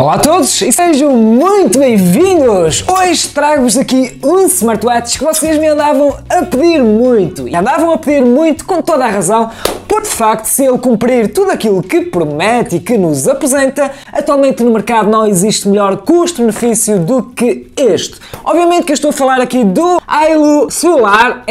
Olá a todos e sejam muito bem-vindos! Hoje trago-vos aqui um smartwatch que vocês me andavam a pedir muito. E andavam a pedir muito com toda a razão, porque de facto, se ele cumprir tudo aquilo que promete e que nos apresenta, atualmente no mercado não existe melhor custo-benefício do que este. Obviamente que eu estou a falar aqui do Ailu Solar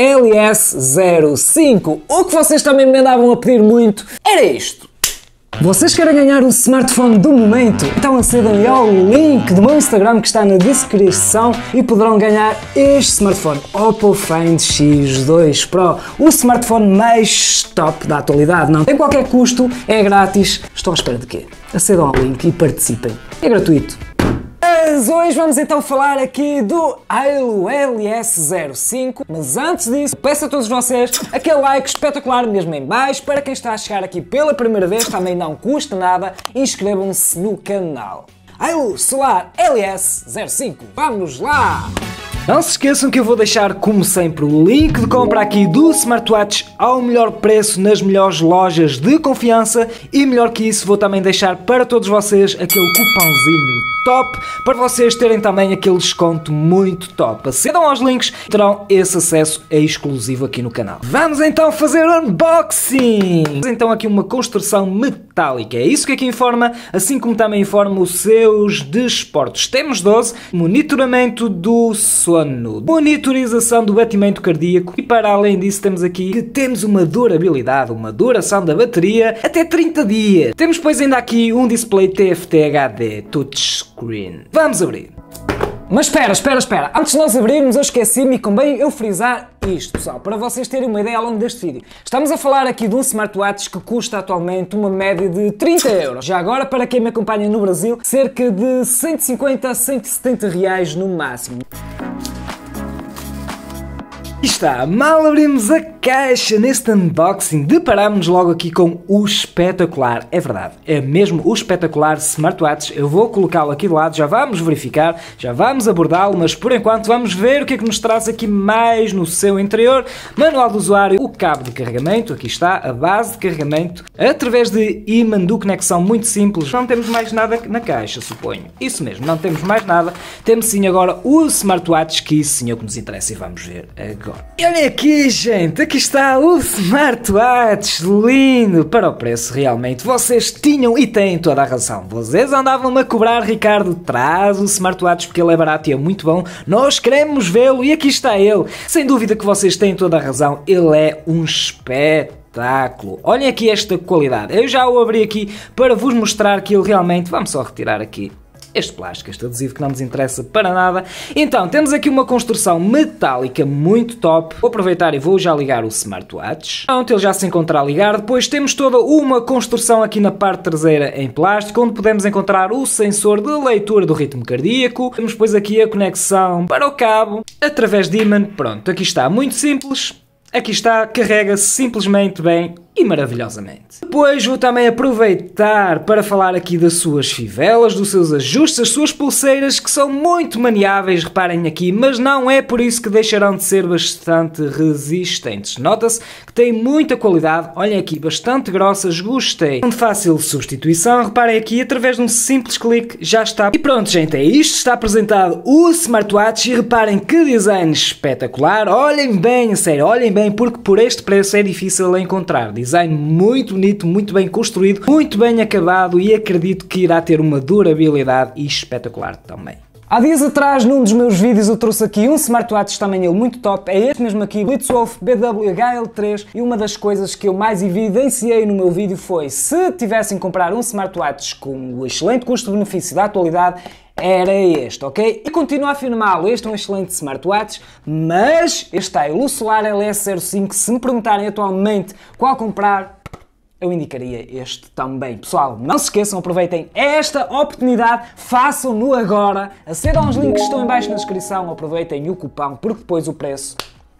LS05. O que vocês também me andavam a pedir muito era isto. Vocês querem ganhar o smartphone do momento? Então acedem ao link do meu Instagram que está na descrição e poderão ganhar este smartphone Oppo Find X2 Pro, o smartphone mais top da atualidade. Não tem qualquer custo, é grátis. Estão à espera de quê? Acedam ao link e participem. É gratuito. Mas hoje vamos então falar aqui do Ailu LS05, mas antes disso, peço a todos vocês aquele like espetacular mesmo em baixo. Para quem está a chegar aqui pela primeira vez, também não custa nada, inscrevam-se no canal. Ailu Solar LS05, vamos lá! Não se esqueçam que eu vou deixar, como sempre, o link de compra aqui do smartwatch ao melhor preço nas melhores lojas de confiança e melhor que isso vou também deixar para todos vocês aquele cupãozinho top para vocês terem também aquele desconto muito top. Acedam aos links e terão esse acesso exclusivo aqui no canal. Vamos então fazer unboxing! Então aqui uma construção metálica, é isso que aqui informa, assim como também informa os seus desportos. Temos 12, monitoramento do sono, monitorização do batimento cardíaco e para além disso temos aqui que temos uma durabilidade, uma duração da bateria até 30 dias. Temos depois ainda aqui um display TFT HD touchscreen. Vamos abrir. Mas espera, antes de nós abrirmos eu esqueci-me e convém eu frisar isto, pessoal, para vocês terem uma ideia ao longo deste vídeo. Estamos a falar aqui de um smartwatch que custa atualmente uma média de 30 euros. Já agora, para quem me acompanha no Brasil, cerca de 150 a 170 reais no máximo. E está, mal abrimos a caixa neste unboxing, deparámos-nos logo aqui com o espetacular, é verdade, é mesmo o espetacular smartwatch. Eu vou colocá-lo aqui de lado, já vamos verificar, já vamos abordá-lo, mas por enquanto vamos ver o que é que nos traz aqui mais no seu interior. Manual do usuário, o cabo de carregamento, aqui está, a base de carregamento, através de ímã de conexão muito simples. Não temos mais nada na caixa, suponho. Isso mesmo, não temos mais nada. Temos sim agora o smartwatch, que isso sim é o que nos interessa e vamos ver agora. E olhem aqui, gente, aqui está o smartwatch, lindo, para o preço realmente, vocês tinham e têm toda a razão. Vocês andavam-me a cobrar, Ricardo, traz o smartwatch porque ele é barato e é muito bom, nós queremos vê-lo e aqui está ele. Sem dúvida que vocês têm toda a razão, ele é um espetáculo. Olhem aqui esta qualidade, eu já o abri aqui para vos mostrar que ele realmente, vamos só retirar aqui este plástico, este adesivo que não nos interessa para nada. Então, temos aqui uma construção metálica muito top. Vou aproveitar e vou já ligar o smartwatch. Pronto, ele já se encontra a ligar. Depois temos toda uma construção aqui na parte traseira em plástico, onde podemos encontrar o sensor de leitura do ritmo cardíaco. Temos depois aqui a conexão para o cabo, através de ímã. Pronto, aqui está, muito simples. Aqui está, carrega-se simplesmente bem e maravilhosamente. Depois vou também aproveitar para falar aqui das suas fivelas, dos seus ajustes, as suas pulseiras que são muito maniáveis, reparem aqui, mas não é por isso que deixarão de ser bastante resistentes. Nota-se que têm muita qualidade, olhem aqui, bastante grossas, gostei. De fácil substituição, reparem aqui, através de um simples clique já está. E pronto, gente, é isto, está apresentado o smartwatch e reparem que design espetacular, olhem bem, a sério, olhem bem, porque por este preço é difícil encontrar. Design muito bonito, muito bem construído, muito bem acabado e acredito que irá ter uma durabilidade espetacular também. Há dias atrás, num dos meus vídeos, eu trouxe aqui um smartwatch também ele muito top, é este mesmo aqui, Blitzwolf BWHL3, e uma das coisas que eu mais evidenciei no meu vídeo foi, se tivessem que comprar um smartwatch com o excelente custo-benefício da atualidade, era este, ok? E continuo a afirmá-lo, este é um excelente smartwatch, mas este Ailu Solar LS05, se me perguntarem atualmente qual comprar, eu indicaria este também. Pessoal, não se esqueçam, aproveitem esta oportunidade, façam-no agora, acedam aos links que estão em baixo na descrição, aproveitem o cupão, porque depois o preço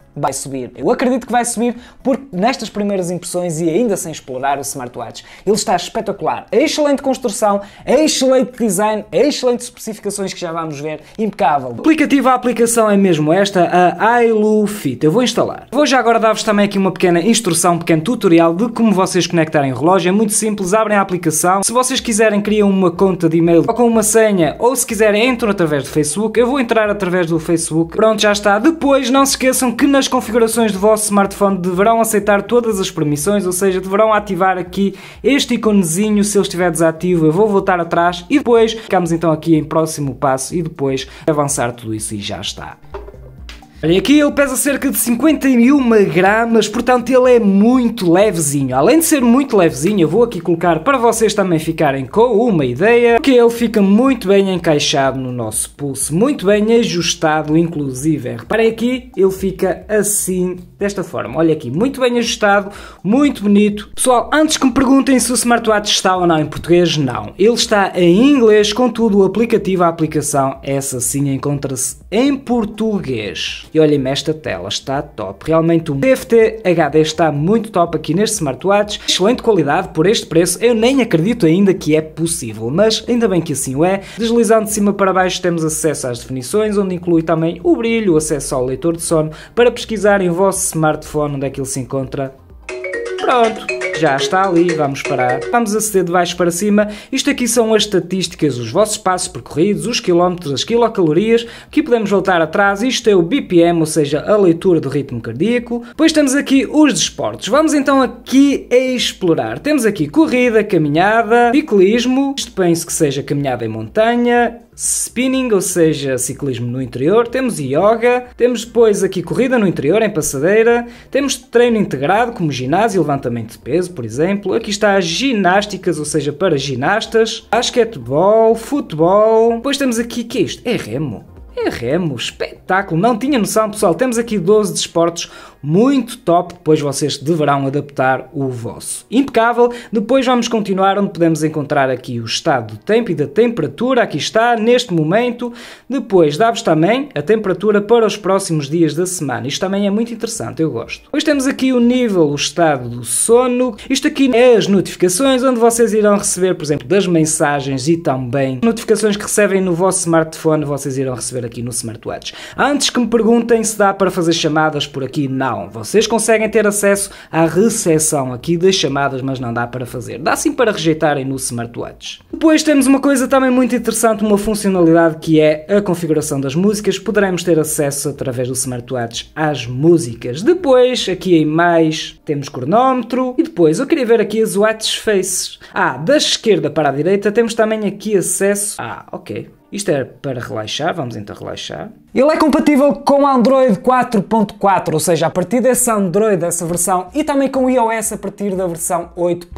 vai subir. Eu acredito que vai subir porque nestas primeiras impressões e ainda sem explorar o smartwatch, ele está espetacular. É excelente construção, é excelente design, é excelentes especificações que já vamos ver, impecável. A aplicação é mesmo esta, a iLu Fit. Eu vou instalar. Vou já agora dar-vos também aqui uma pequena instrução, um pequeno tutorial de como vocês conectarem o relógio. É muito simples, abrem a aplicação. Se vocês quiserem, criam uma conta de e-mail com uma senha, ou se quiserem, entram através do Facebook. Eu vou entrar através do Facebook. Pronto, já está. Depois, não se esqueçam que nas configurações do vosso smartphone deverão aceitar todas as permissões, ou seja, deverão ativar aqui este iconezinho. Se ele estiver desativo, eu vou voltar atrás e depois ficamos então aqui em próximo passo e depois avançar tudo isso e já está. Olha, aqui ele pesa cerca de 51 gramas, portanto ele é muito levezinho. Além de ser muito levezinho, eu vou aqui colocar para vocês também ficarem com uma ideia, que ele fica muito bem encaixado no nosso pulso, muito bem ajustado, inclusive. Reparem aqui, ele fica assim, desta forma. Olha aqui, muito bem ajustado, muito bonito. Pessoal, antes que me perguntem se o smartwatch está ou não em português, não. Ele está em inglês, contudo o aplicativo, a aplicação, essa sim encontra-se em português. E olhem-me, esta tela está top. Realmente o TFT HD está muito top aqui neste smartwatch. Excelente qualidade por este preço. Eu nem acredito ainda que é possível, mas ainda bem que assim o é. Deslizando de cima para baixo temos acesso às definições, onde inclui também o brilho, o acesso ao leitor de sono, para pesquisarem o vosso smartphone onde é que ele se encontra. Pronto, já está ali, vamos parar. Vamos aceder de baixo para cima. Isto aqui são as estatísticas, os vossos passos percorridos, os quilómetros, as quilocalorias. Aqui podemos voltar atrás. Isto é o BPM, ou seja, a leitura do ritmo cardíaco. Depois temos aqui os desportos. Vamos então aqui a explorar. Temos aqui corrida, caminhada, ciclismo. Isto penso que seja caminhada em montanha. Spinning, ou seja, ciclismo no interior, temos yoga, temos depois aqui corrida no interior, em passadeira, temos treino integrado, como ginásio e levantamento de peso, por exemplo, aqui está as ginásticas, ou seja, para ginastas, basquetebol, futebol, depois temos aqui, que é isto? É remo. É remo, espetáculo, não tinha noção, pessoal. Temos aqui 12 desportos muito top, depois vocês deverão adaptar o vosso. Impecável. Depois vamos continuar onde podemos encontrar aqui o estado do tempo e da temperatura, aqui está, neste momento. Depois dá-vos também a temperatura para os próximos dias da semana. Isto também é muito interessante, eu gosto. Depois temos aqui o nível, o estado do sono. Isto aqui é as notificações, onde vocês irão receber, por exemplo, das mensagens e também notificações que recebem no vosso smartphone, vocês irão receber aqui no smartwatch. Antes que me perguntem se dá para fazer chamadas por aqui, não. Vocês conseguem ter acesso à recepção aqui das chamadas, mas não dá para fazer. Dá sim para rejeitarem no smartwatch. Depois temos uma coisa também muito interessante, uma funcionalidade que é a configuração das músicas. Poderemos ter acesso através do smartwatch às músicas. Depois, aqui em mais, temos cronómetro. E depois, eu queria ver aqui as watch faces. Da esquerda para a direita temos também aqui acesso... ok. Isto é para relaxar, vamos então relaxar. Ele é compatível com Android 4.4, ou seja, a partir desse Android, dessa versão, e também com iOS a partir da versão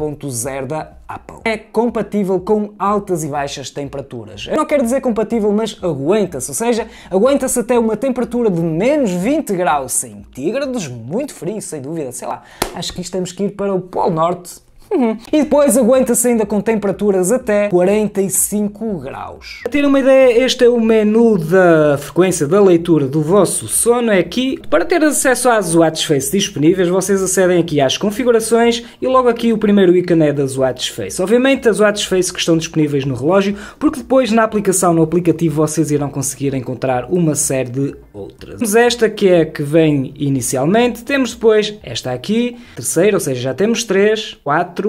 8.0 da Apple. É compatível com altas e baixas temperaturas. Eu não quero dizer compatível, mas aguenta-se, ou seja, aguenta-se até uma temperatura de menos 20 graus centígrados, muito frio, sem dúvida, sei lá, acho que isto temos que ir para o Polo Norte. E depois aguenta-se ainda com temperaturas até 45 graus. Para ter uma ideia, este é o menu da frequência da leitura do vosso sono. É aqui. Para ter acesso às watch face disponíveis, vocês acedem aqui às configurações e logo aqui o primeiro ícone é das watch face. Obviamente as watch face que estão disponíveis no relógio, porque depois na aplicação, no aplicativo, vocês irão conseguir encontrar uma série de outras. Temos esta que é a que vem inicialmente, temos depois esta aqui, terceira, ou seja, já temos 3, 4,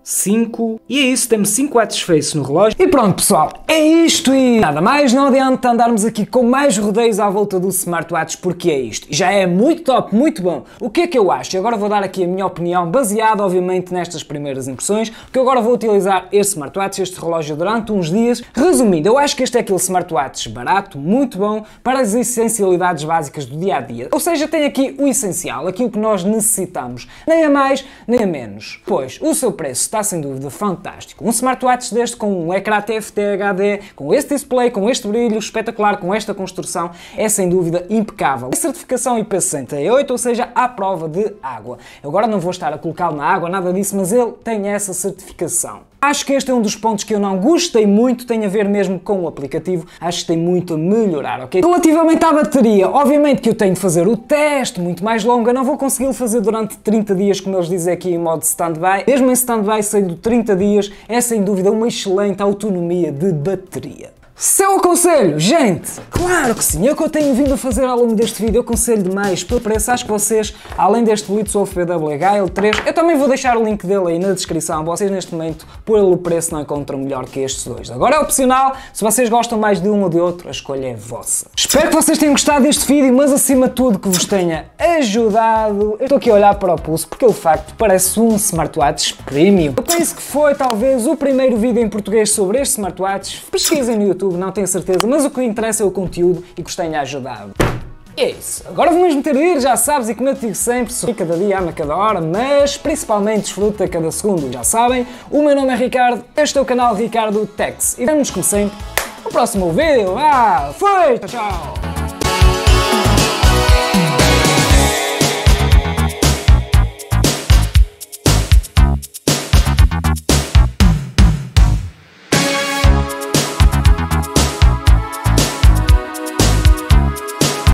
5 e é isso, temos 5 watch face no relógio. E pronto pessoal, é isto e nada mais, não adianta andarmos aqui com mais rodeios à volta do smartwatch porque é isto. Já é muito top, muito bom. O que é que eu acho? Agora vou dar aqui a minha opinião, baseada obviamente nestas primeiras impressões, porque eu agora vou utilizar este smartwatch, este relógio durante uns dias. Resumindo, eu acho que este é aquele smartwatch barato, muito bom, para as essencialidades básicas do dia a dia. Ou seja, tem aqui o essencial, aquilo que nós necessitamos. Nem a mais, nem a menos. Pois, o seu preço está sem dúvida fantástico. Um smartwatch deste com um ecrã TFT HD, com este display, com este brilho espetacular, com esta construção, é sem dúvida impecável. A certificação IP68, ou seja, à prova de água. Eu agora não vou estar a colocá-lo na água, nada disso, mas ele tem essa certificação. Acho que este é um dos pontos que eu não gostei muito, tem a ver mesmo com o aplicativo, acho que tem muito a melhorar, ok? Relativamente à bateria, obviamente que eu tenho de fazer o teste muito mais longo, eu não vou conseguir fazer durante 30 dias, como eles dizem aqui em modo stand-by. Mesmo em stand-by, sendo 30 dias, é sem dúvida uma excelente autonomia de bateria. Seu aconselho, gente, claro que sim, é o que eu tenho vindo a fazer ao longo deste vídeo, eu aconselho demais pelo preço, acho que vocês, além deste Blitzwolf PWH L3, eu também vou deixar o link dele aí na descrição, vocês neste momento, pelo preço, não encontram melhor que estes dois. Agora é opcional, se vocês gostam mais de um ou de outro, a escolha é vossa. Espero que vocês tenham gostado deste vídeo, mas acima de tudo que vos tenha ajudado. Eu estou aqui a olhar para o pulso, porque ele de facto parece um smartwatch premium. Eu penso que foi talvez o primeiro vídeo em português sobre este smartwatch, pesquisem no YouTube, não tenho certeza, mas o que interessa é o conteúdo e que vos tenha ajudado. E é isso. Agora vou mesmo ter de ir, já sabes, e como eu te digo sempre, sorri cada dia, ama cada hora, mas principalmente desfruta cada segundo. Já sabem, o meu nome é Ricardo, este é o canal Ricardo Techs. E vemos como sempre no próximo vídeo. Foi! Tchau, tchau!